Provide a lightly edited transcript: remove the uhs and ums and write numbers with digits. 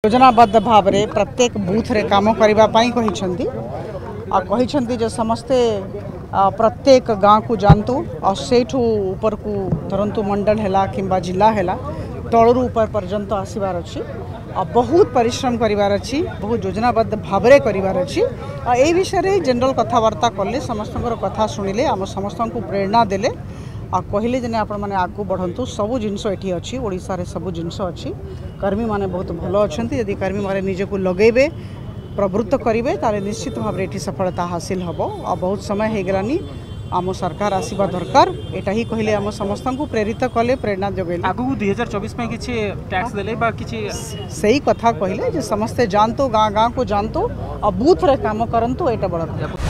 योजनाबद्ध भाव में प्रत्येक बूथ रे काम करने जो समस्ते प्रत्येक गाँव को जानतु और सेठू ऊपर को धरतु मंडल है कि जिला है तलू ऊपर पर्यंत आसबार अच्छी बहुत परिश्रम करार अच्छी बहुत योजनाबद्ध भाव में करार अच्छी ये विषय जनरल कथबार्ता कले समस्त कथा शुणिले आम समस्त को प्रेरणा देले आ कहले जे आपण मैंने आगू बढ़ंतु सबू जिनस ये अच्छी ओडिशा रे सबू जिनस अच्छी कर्मी माने बहुत भल अच्छा यदि कर्मी माने निजे को लगेबे प्रवृत्त करेंगे ताले निश्चित भाव में सफलता हासिल हम आ बहुत समय हो गलानी आम सरकार आसवा दरकार एटा ही कहले आम समस्त को प्रेरित कले प्रेरणा जगैले आगु 2024 में किछि टैक्स देले बा किछि सही कथा कहले जे समस्ते जानतो गाँ गाँ को जानतो आ बूथ रे काम करंतु एटा बड़ा